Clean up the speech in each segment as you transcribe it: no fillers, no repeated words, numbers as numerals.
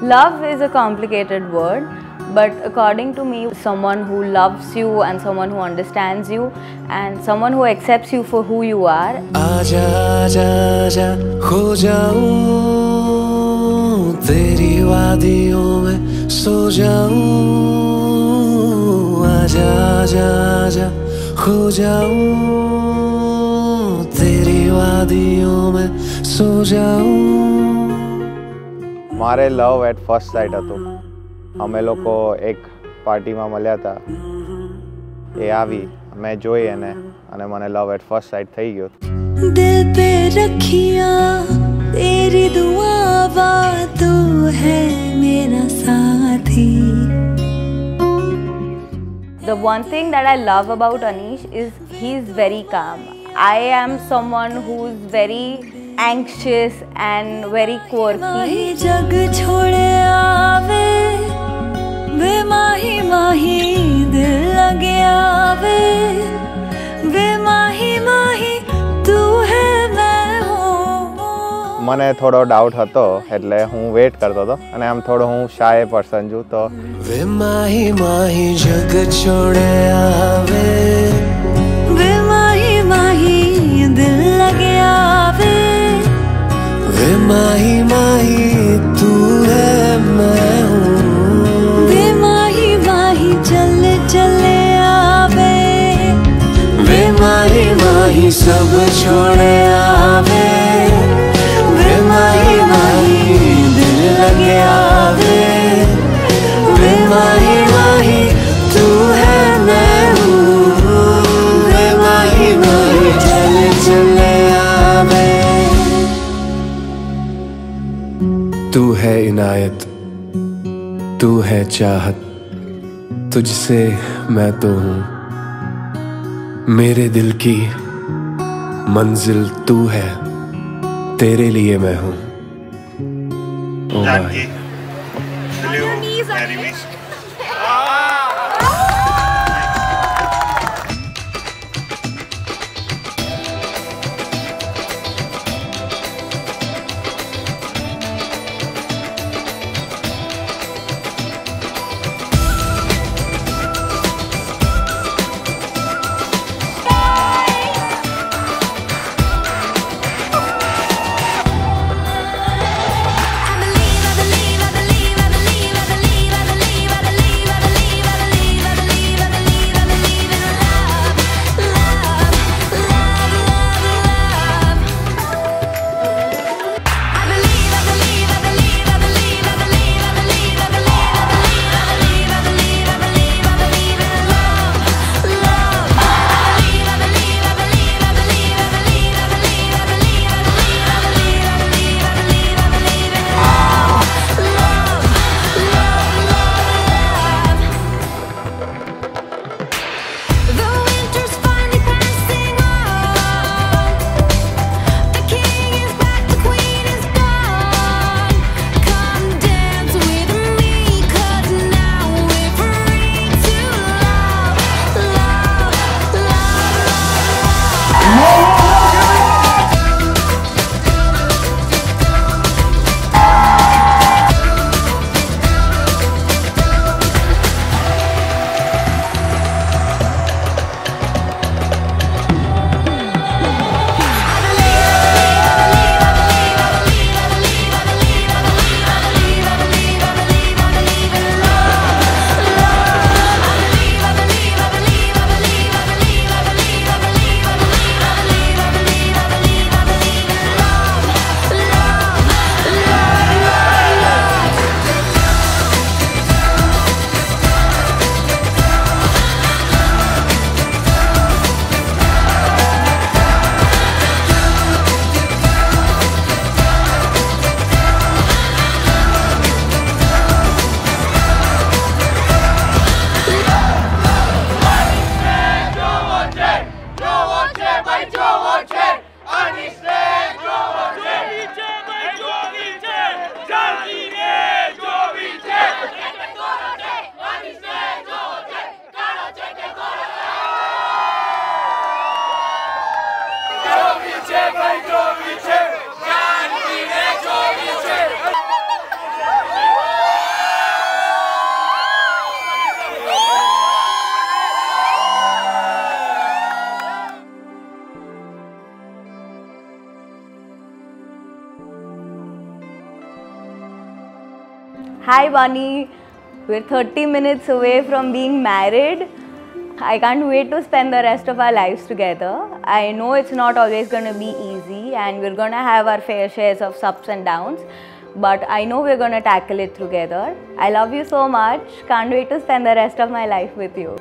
Love is a complicated word, but according to me, someone who loves you and someone who understands you and someone who accepts you for who you are. आजा आजा आजा खो जाऊं तेरी वादियों में सो जाऊं आजा आजा आजा खो जाऊं तेरी वादियों में सो जाऊं. મારે લવ એટ ફર્સ્ટ સાઇટ હતું. અમે લોકો એક પાર્ટીમાં મળ્યા હતા. એ આવી, મેં જોઈ એને અને મને લવ એટ ફર્સ્ટ સાઇટ થઈ ગયો. દિલ પે રખિયા તેરી દુઆ તુ હૈ મેરા સાથી. The one thing that I love about Anish is he's very calm. I am someone who's very anxious and very quirky. जग छोड़े आवे वे माही माही दिल लगे आवे वे माही माही तू है मैं हूँ. મને થોડો ડાઉટ હતો એટલે હું વેઇટ કરતો હતો અને આમ થોડો હું શાય પર્સન છું તો वे माही माही जग छोड़े आवे वे माही माही दिल लगे आवे वे माही माही तू है मैं हूँ वे माही माही चल चले आवे वे माही माही सब छोड़े आवे वे माही माही दिल लगे आवे वे माही माही तू है मैं हूँ वे माही माही चल चले आवे. तू है इनायत तू है चाहत तुझसे मैं तो हूँ मेरे दिल की मंजिल तू है तेरे लिए मैं हूँ. ओ भाई Hi Bunny, we're 30 minutes away from being married. I can't wait to spend the rest of our lives together. I know it's not always going to be easy and we're going to have our fair shares of ups and downs, but I know we're going to tackle it together. I love you so much. Can't wait to spend the rest of my life with you.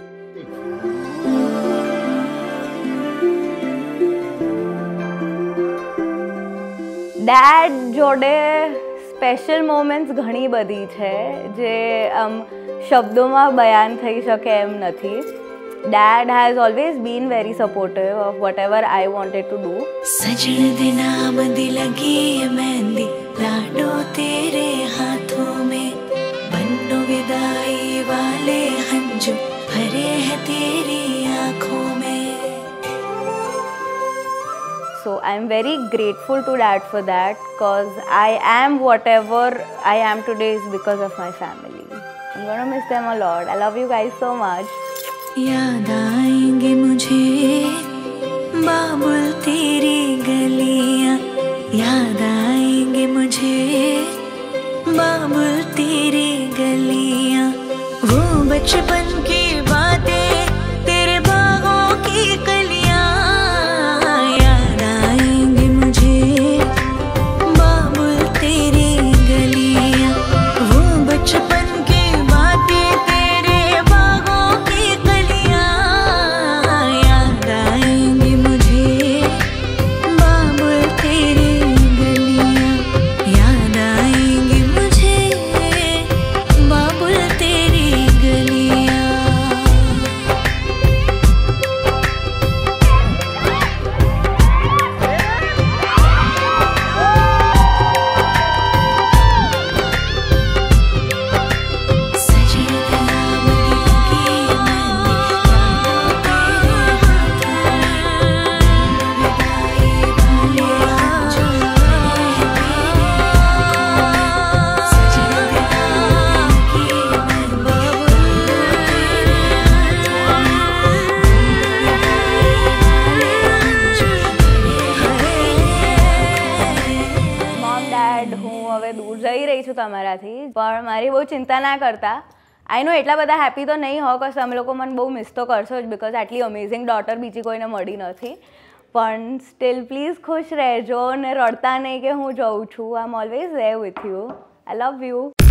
Dad જોડે special moments ઘણી બધી છે જે શબ્દોમાં બયાન થઈ શકે એમ નથી. Dad has always been very supportive of whatever I wanted to do. सजन दे नाम दी लगी है मेहंदी लाडो तेरे हाथों में बन्नो विदाई वाले हंजू भरे हैं तेरी आँखों में. So I'm very grateful to Dad for that, because I am whatever I am today is because of my family. I'm gonna miss them a lot. I love you guys so much. याद आएंगे मुझे बाबुल तेरी गलियां, याद आएंगे मुझे बाबुल तेरी गलियां, वो बचपन की बातें तेरे बागों की कलियां, याद आएंगे मुझे बाबुल तेरी गलियां, वो बचपन की बातें तेरे बागों की कलियां, याद आएंगे मुझे बाबुल तेरी गलियां, याद आएंगे मुझे बाबुल तेरी गलियां. सजन दे नाम दी लगी मेहंदी Mom, Dad, હું હવે દૂર જઈ રહી છું તમારાથી, પણ મારી બહુ ચિંતા ના કરતા. આઈ નો એટલા બધા હેપી તો નહીં હો, બિકોઝ તમે લોકો મને બહુ મિસ તો કરશો જ, બિકોઝ આટલી અમેઝિંગ ડોટર બીજી કોઈને મળી નથી. પણ સ્ટીલ પ્લીઝ ખુશ રહેજો ને રડતા નહીં કે હું જઉં છું. I am always there with you. I love you.